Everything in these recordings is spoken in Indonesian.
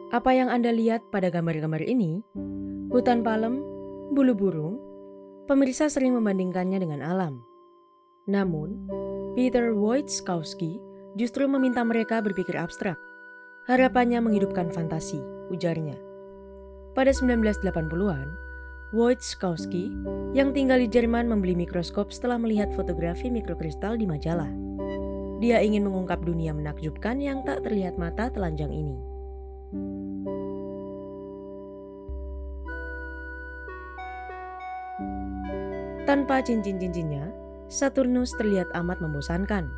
Apa yang Anda lihat pada gambar-gambar ini? Hutan palem, bulu burung, pemirsa sering membandingkannya dengan alam. Namun, Peter Wojciechowski justru meminta mereka berpikir abstrak. Harapannya menghidupkan fantasi, ujarnya. Pada 1980-an, Wojciechowski yang tinggal di Jerman membeli mikroskop setelah melihat fotografi mikrokristal di majalah. Dia ingin mengungkap dunia menakjubkan yang tak terlihat mata telanjang ini. Tanpa cincin-cincinnya, Saturnus terlihat amat membosankan.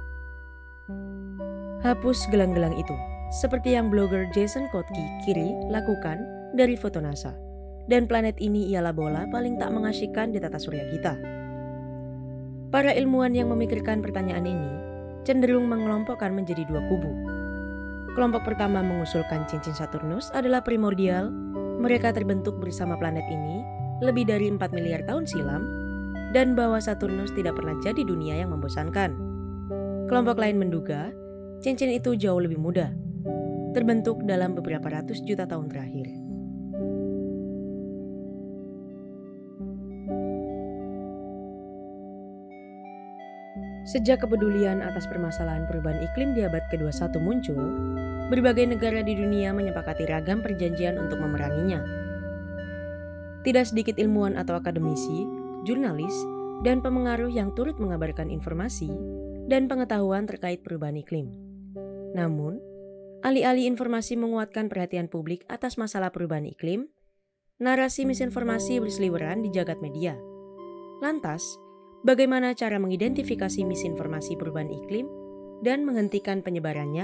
Hapus gelang-gelang itu, seperti yang blogger Jason Kotke kiri lakukan dari foto NASA. Dan planet ini ialah bola paling tak mengasyikkan di tata surya kita. Para ilmuwan yang memikirkan pertanyaan ini cenderung mengelompokkan menjadi dua kubu. Kelompok pertama mengusulkan cincin Saturnus adalah primordial, mereka terbentuk bersama planet ini lebih dari 4 miliar tahun silam, dan bahwa Saturnus tidak pernah jadi dunia yang membosankan. Kelompok lain menduga cincin itu jauh lebih muda, terbentuk dalam beberapa ratus juta tahun terakhir. Sejak kepedulian atas permasalahan perubahan iklim di abad ke-21 muncul, berbagai negara di dunia menyepakati ragam perjanjian untuk memeranginya. Tidak sedikit ilmuwan atau akademisi, jurnalis, dan pemengaruh yang turut mengabarkan informasi dan pengetahuan terkait perubahan iklim. Namun, alih-alih informasi menguatkan perhatian publik atas masalah perubahan iklim, narasi misinformasi berseliweran di jagat media. Lantas, bagaimana cara mengidentifikasi misinformasi perubahan iklim dan menghentikan penyebarannya?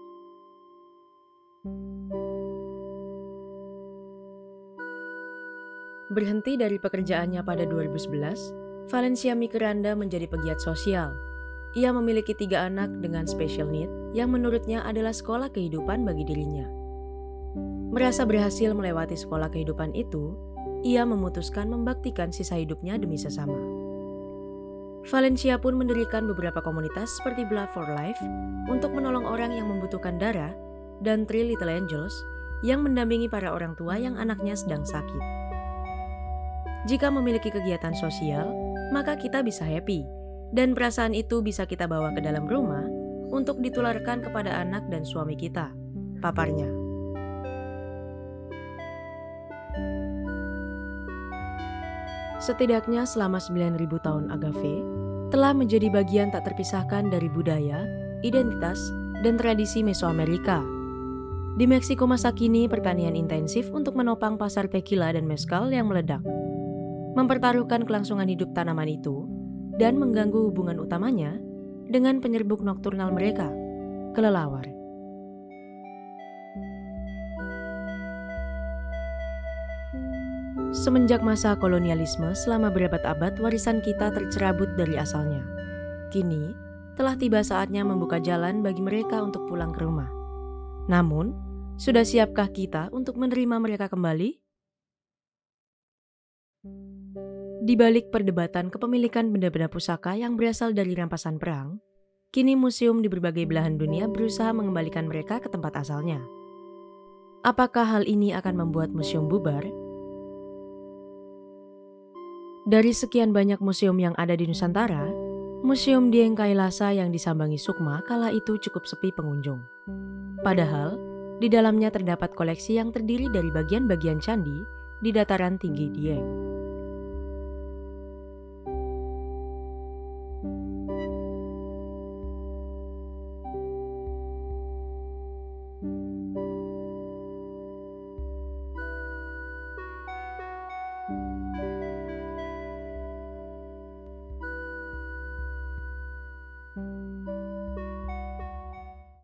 Berhenti dari pekerjaannya pada 2011, Valencia Mikeranda menjadi pegiat sosial. Ia memiliki 3 anak dengan special need yang menurutnya adalah sekolah kehidupan bagi dirinya. Merasa berhasil melewati sekolah kehidupan itu, ia memutuskan membaktikan sisa hidupnya demi sesama. Valencia pun mendirikan beberapa komunitas seperti Blood for Life untuk menolong orang yang membutuhkan darah dan Three Little Angels yang mendampingi para orang tua yang anaknya sedang sakit. Jika memiliki kegiatan sosial, maka kita bisa happy, dan perasaan itu bisa kita bawa ke dalam rumah untuk ditularkan kepada anak dan suami kita, paparnya. Setidaknya selama 9.000 tahun Agave telah menjadi bagian tak terpisahkan dari budaya, identitas, dan tradisi Mesoamerika. Di Meksiko masa kini, pertanian intensif untuk menopang pasar tequila dan mezcal yang meledak, mempertaruhkan kelangsungan hidup tanaman itu, dan mengganggu hubungan utamanya dengan penyerbuk nokturnal mereka, kelelawar. Semenjak masa kolonialisme selama berabad-abad, warisan kita tercerabut dari asalnya. Kini, telah tiba saatnya membuka jalan bagi mereka untuk pulang ke rumah. Namun, sudah siapkah kita untuk menerima mereka kembali? Di balik perdebatan kepemilikan benda-benda pusaka yang berasal dari rampasan perang, kini museum di berbagai belahan dunia berusaha mengembalikan mereka ke tempat asalnya. Apakah hal ini akan membuat museum bubar? Dari sekian banyak museum yang ada di Nusantara, Museum Dieng Kailasa yang disambangi Sukma kala itu cukup sepi pengunjung. Padahal, di dalamnya terdapat koleksi yang terdiri dari bagian-bagian candi di dataran tinggi Dieng.